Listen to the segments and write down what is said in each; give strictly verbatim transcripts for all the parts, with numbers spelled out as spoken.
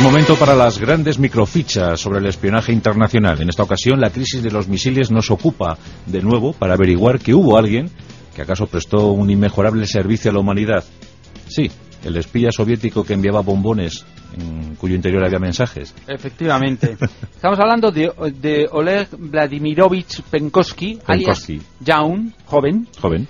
Momento para las grandes microfichas sobre el espionaje internacional. En esta ocasión, la crisis de los misiles nos ocupa de nuevo para averiguar que hubo alguien que acaso prestó un inmejorable servicio a la humanidad. Sí, el espía soviético que enviaba bombones en cuyo interior había mensajes. Efectivamente. Estamos hablando de, de Oleg Vladimirovich Penkovsky, Penkovsky, alias Jaun, joven. Joven.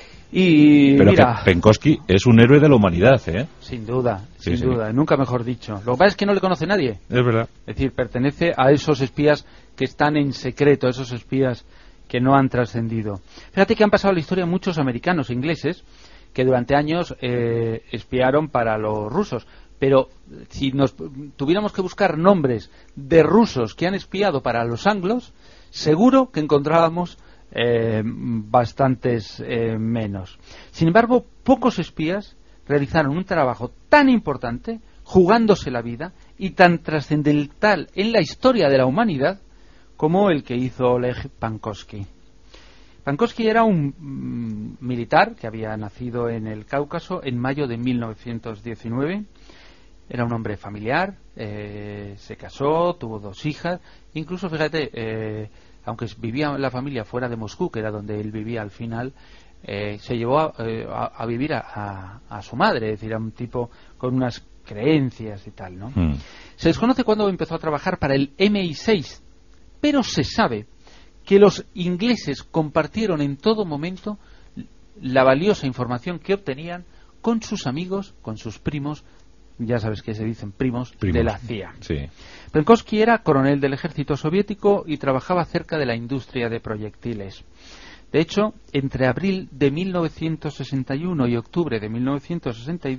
Y Pero mira, que Penkovsky es un héroe de la humanidad, ¿eh? Sin duda, Sí, sin sí. duda, nunca mejor dicho. Lo que pasa es que no le conoce nadie. Es verdad. Es decir, pertenece a esos espías que están en secreto, esos espías que no han trascendido. Fíjate que han pasado a la historia muchos americanos e ingleses que durante años eh, espiaron para los rusos. Pero si nos tuviéramos que buscar nombres de rusos que han espiado para los anglos, seguro que encontrábamos eh, bastantes eh, menos. Sin embargo, pocos espías realizaron un trabajo tan importante, jugándose la vida, y tan trascendental en la historia de la humanidad como el que hizo Oleg Penkovsky. Penkovsky era un mm, militar que había nacido en el Cáucaso en mayo de mil novecientos diecinueve. Era un hombre familiar, eh, se casó, tuvo dos hijas, incluso, fíjate, eh, aunque vivía la familia fuera de Moscú, que era donde él vivía al final, eh, se llevó a, eh, a, a vivir a, a, a su madre, es decir, era un tipo con unas creencias y tal, ¿no? Mm. Se desconoce cuándo empezó a trabajar para el eme i seis, pero se sabe que los ingleses compartieron en todo momento la valiosa información que obtenían con sus amigos, con sus primos, ya sabes que se dicen primos, primos. de la C I A. Sí. Penkovsky era coronel del ejército soviético y trabajaba cerca de la industria de proyectiles. De hecho, entre abril de mil novecientos sesenta y uno y octubre de mil novecientos sesenta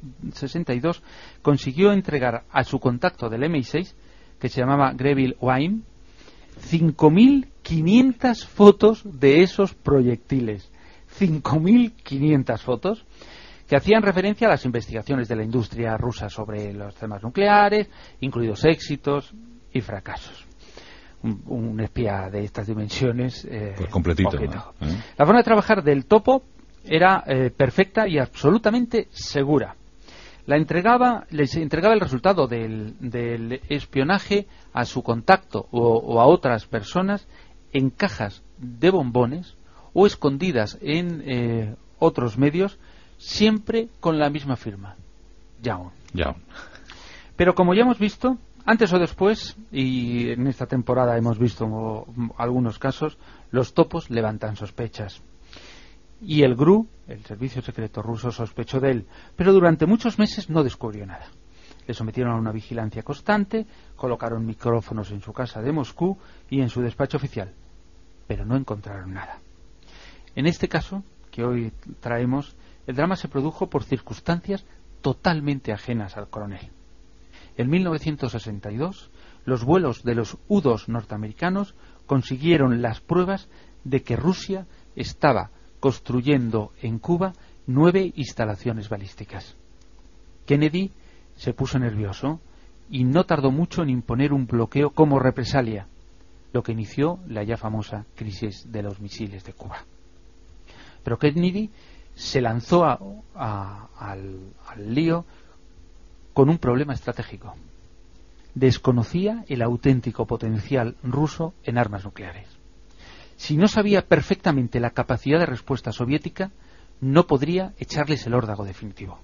y dos consiguió entregar a su contacto del eme i seis, que se llamaba Greville Wayne, cinco mil quinientas fotos de esos proyectiles. cinco mil quinientas fotos que hacían referencia a las investigaciones de la industria rusa sobre los temas nucleares, incluidos éxitos y fracasos. Un, un espía de estas dimensiones eh, pues completito, ¿no? ¿Eh? La forma de trabajar del topo era eh, perfecta y absolutamente segura. La entregaba, les entregaba el resultado del, del espionaje a su contacto o, o a otras personas en cajas de bombones o escondidas en eh, otros medios, siempre con la misma firma, Jaun. Jaun. Pero como ya hemos visto, antes o después, y en esta temporada hemos visto algunos casos, los topos levantan sospechas. Y el G R U, el servicio secreto ruso, sospechó de él, pero durante muchos meses no descubrió nada. Le sometieron a una vigilancia constante, colocaron micrófonos en su casa de Moscú y en su despacho oficial, pero no encontraron nada. En este caso, que hoy traemos, el drama se produjo por circunstancias totalmente ajenas al coronel. En mil novecientos sesenta y dos, los vuelos de los U dos norteamericanos consiguieron las pruebas de que Rusia estaba construyendo en Cuba nueve instalaciones balísticas. Kennedy se puso nervioso y no tardó mucho en imponer un bloqueo como represalia, lo que inició la ya famosa crisis de los misiles de Cuba. Pero Kennedy se lanzó a, a, al, al lío con un problema estratégico. Desconocía el auténtico potencial ruso en armas nucleares. Si no sabía perfectamente la capacidad de respuesta soviética, no podría echarles el órdago definitivo.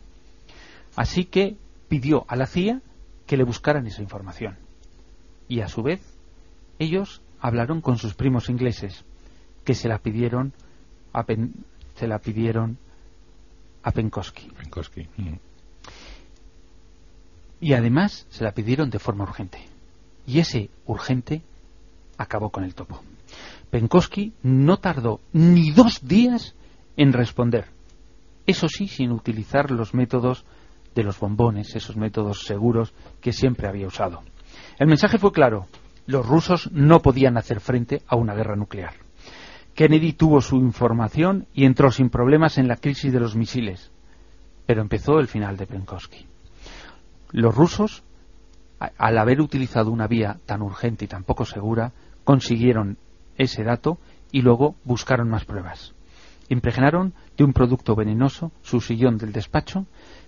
Así que pidió a la C I A que le buscaran esa información. Y a su vez, ellos hablaron con sus primos ingleses, que se la pidieron a, Pen, se la pidieron a Penkovsky. Penkovsky. Mm. Y además se la pidieron de forma urgente. Y ese urgente acabó con el topo. Penkovsky no tardó ni dos días en responder. Eso sí, sin utilizar los métodos de los bombones, esos métodos seguros que siempre había usado. El mensaje fue claro. Los rusos no podían hacer frente a una guerra nuclear. Kennedy tuvo su información y entró sin problemas en la crisis de los misiles. Pero empezó el final de Penkovsky. Los rusos, al haber utilizado una vía tan urgente y tan poco segura, consiguieron ese dato y luego buscaron más pruebas. Impregnaron de un producto venenoso su sillón del despacho,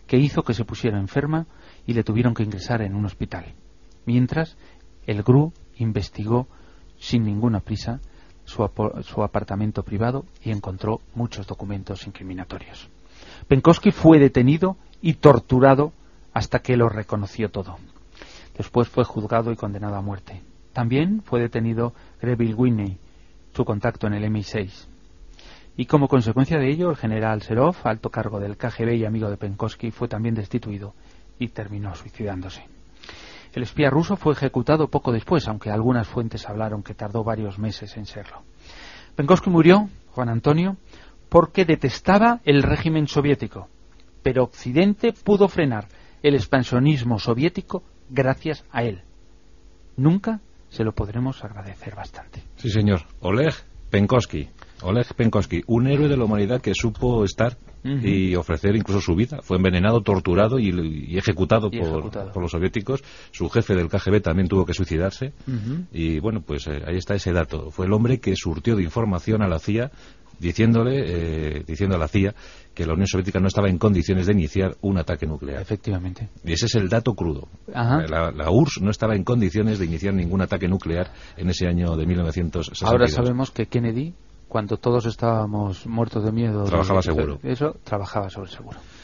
que hizo que se pusiera enferma y le tuvieron que ingresar en un hospital. Mientras, el G R U investigó sin ninguna prisa su, su apartamento privado y encontró muchos documentos incriminatorios. Penkovsky fue detenido y torturado hasta que lo reconoció todo. Después fue juzgado y condenado a muerte. También fue detenido Greville Whitney, su contacto en el M I seis. Y como consecuencia de ello, el general Serov, alto cargo del K G B y amigo de Penkovsky, fue también destituido y terminó suicidándose. El espía ruso fue ejecutado poco después, aunque algunas fuentes hablaron que tardó varios meses en serlo. Penkovsky murió, Juan Antonio, porque detestaba el régimen soviético, pero Occidente pudo frenar el expansionismo soviético gracias a él. Nunca se lo podremos agradecer bastante. Sí, señor. Oleg Penkovsky. Oleg Penkovsky, un héroe de la humanidad que supo estar uh-huh. y ofrecer incluso su vida. Fue envenenado, torturado y, y, ejecutado, y por, ejecutado por los soviéticos. Su jefe del K G B también tuvo que suicidarse. Uh-huh. Y bueno, pues eh, ahí está ese dato. Fue el hombre que surtió de información a la C I A, diciéndole, eh, diciendo a la C I A que la Unión Soviética no estaba en condiciones de iniciar un ataque nuclear. Efectivamente. Y ese es el dato crudo. Ajá. La, la U R S S no estaba en condiciones de iniciar ningún ataque nuclear en ese año de mil novecientos sesenta y dos. Ahora sabemos que Kennedy, cuando todos estábamos muertos de miedo, trabajaba de, seguro. Eso, trabajaba sobre seguro.